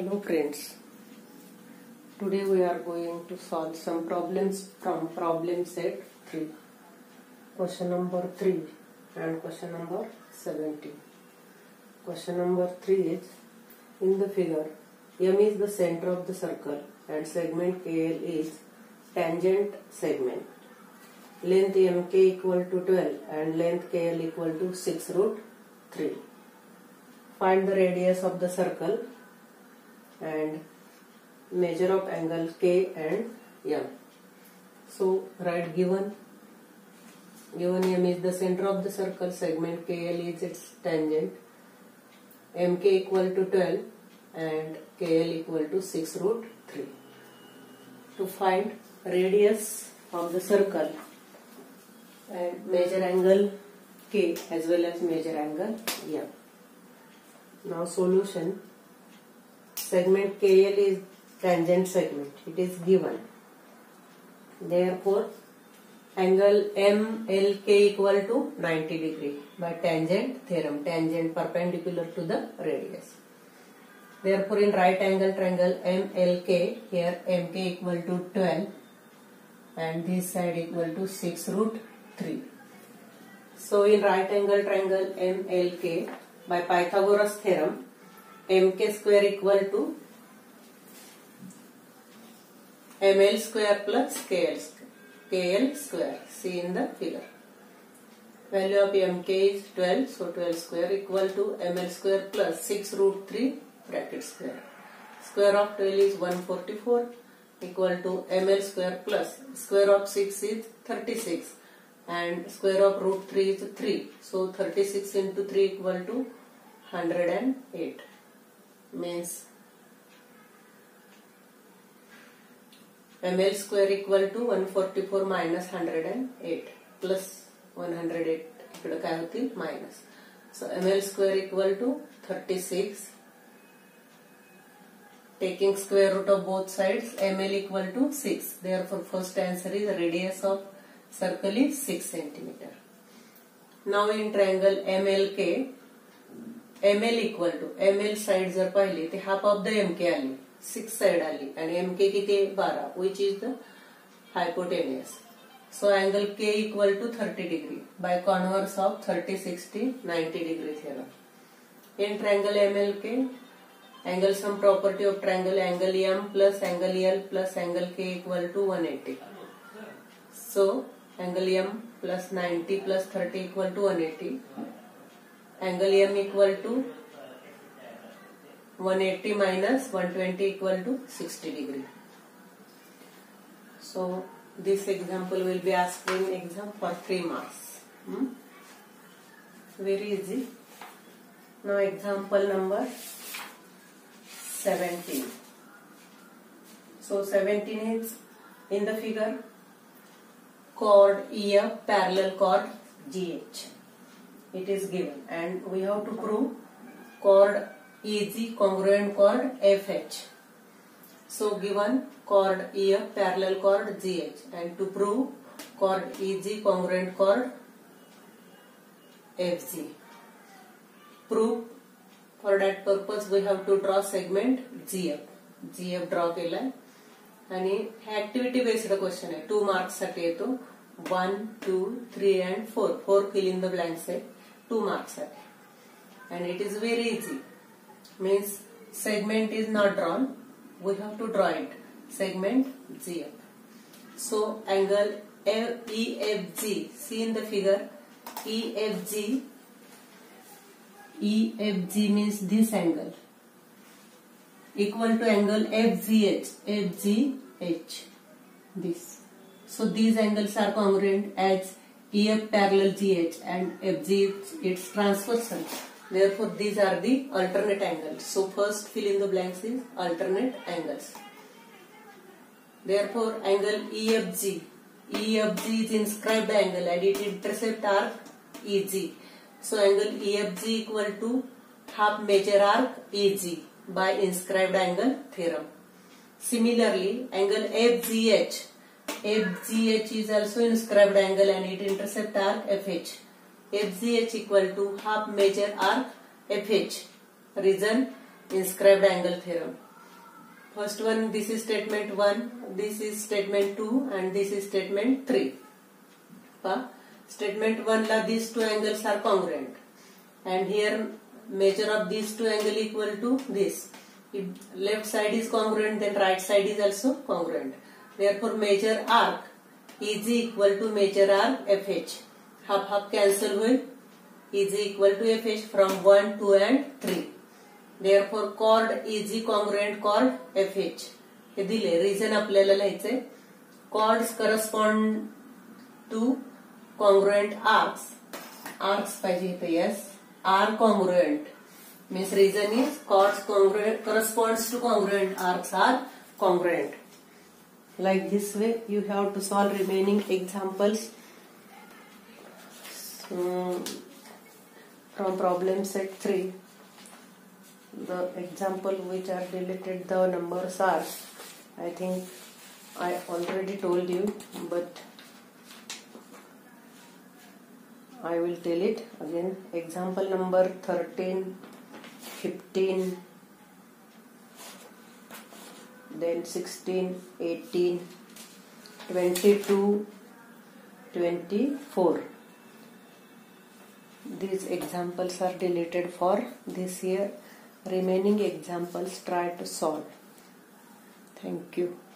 Hello friends, today we are going to solve some problems from problem set 3. Question number 3 and question number 17. Question number 3 is, in the figure, M is the center of the circle and segment KL is tangent segment. Length MK equal to 12 and length KL equal to 6 root 3. Find the radius of the circle and measure of angle K and M. So write given M is the center of the circle, segment KL is its tangent, MK equal to 12 and KL equal to 6 root 3. To find radius of the circle and measure angle K as well as measure angle M. Now solution. Segment KL is tangent segment. It is given. Therefore, angle MLK equal to 90 degree by tangent theorem. Tangent perpendicular to the radius. Therefore, in right angle triangle MLK, here MK equal to 12 and this side equal to 6 root 3. So, in right angle triangle MLK, by Pythagoras theorem, MK square equal to ML square plus KL square. See in the figure. Value of MK is 12, so 12 square equal to ML square plus 6 root 3 bracket square. Square of 12 is 144 equal to ML square plus square of 6 is 36 and square of root 3 is 3. So 36 into 3 equal to 108. Means ML square equal to 144 minus 108 plus 108 ikkada काय होतील minus. So ML square equal to 36. Taking square root of both sides, ML equal to 6. Therefore first answer is radius of circle is 6 centimeter. Now in triangle MLK, ML equal to ML side जर पाहिली ते half of the MK आली 6 side आली आणि MK किती 12 which is the hypotenuse. So angle K equal to 30 degree by converse of 30, 60, 90 degree theorem. In triangle MLK, angle sum property of triangle angle M plus angle L plus angle K equal to 180. So angle M plus 90 plus 30 equal to 180. Angle M equal to 180 minus 120 equal to 60 degree. So this example will be asked in exam for 3 marks. Very easy. Now example number 17. So 17 is in the figure chord EF parallel chord GH. It is given and we have to prove chord EG congruent chord FH. So given chord EF parallel chord GH and to prove chord EG congruent chord FG. Proof, for that purpose we have to draw segment GF. GF draw केला आणि हे activity based question आहे 2 marks साठी येतो 1, 2, 3 and 4. 4 fill in the blanks आहे 2 marks and it is very easy. Means segment is not drawn, we have to draw it. Segment GF. So angle EFG, see in the figure EFG means this angle equal to angle FGH this. So these angles are congruent as EF parallel GH and FG its transversal. Therefore these are the alternate angles. So first fill in the blanks is alternate angles. Therefore angle EFG is inscribed angle and it intercept arc EG. So angle EFG equal to half major arc EG by inscribed angle theorem. Similarly angle FGH is also inscribed angle and it intercept arc FH. FGH equal to half major arc FH. Reason inscribed angle theorem. First one, this is statement 1, this is statement 2 and this is statement 3. Statement 1 la these two angles are congruent and here measure of these two angle equal to this. If left side is congruent, then right side is also congruent. Therefore measure arc is equal to measure arc FH. Half half cancel will is equal to FH from 1, 2 and 3. Therefore chord EG congruent chord FH. हे दिले reason आपल्याला लिहायचे. Chords correspond to congruent arcs. Arcs पाहिजे इथे yes. Are congruent. Means reason is chords congruent corresponds to congruent arcs are congruent. Like this way you have to solve remaining examples from problem set 3. The example which are deleted, the numbers are, I think I already told you, but I will tell it again. Example number 13, 15, then 16, 18, 22, 24. These examples are deleted for this year. Remaining examples try to solve. Thank you.